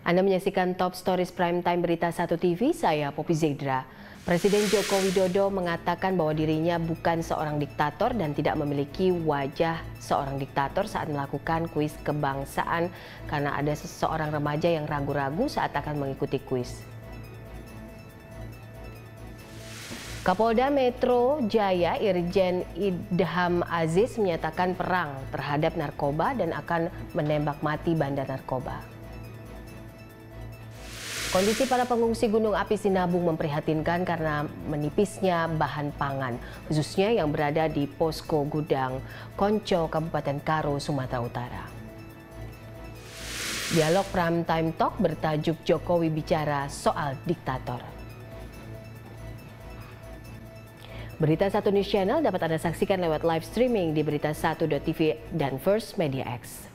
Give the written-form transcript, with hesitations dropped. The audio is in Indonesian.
Anda menyaksikan Top Stories Prime Time Berita 1 TV, saya Poppy Zedra. Presiden Joko Widodo mengatakan bahwa dirinya bukan seorang diktator dan tidak memiliki wajah seorang diktator saat melakukan kuis kebangsaan karena ada seseorang remaja yang ragu-ragu saat akan mengikuti kuis. Kapolda Metro Jaya Irjen Idham Aziz menyatakan perang terhadap narkoba dan akan menembak mati bandar narkoba. Kondisi para pengungsi Gunung Api Sinabung memprihatinkan karena menipisnya bahan pangan, khususnya yang berada di posko gudang Konco, Kabupaten Karo, Sumatera Utara. Dialog Prime Time Talk bertajuk Jokowi bicara soal diktator. Berita 1 News Channel dapat Anda saksikan lewat live streaming di berita1.tv dan First Media X.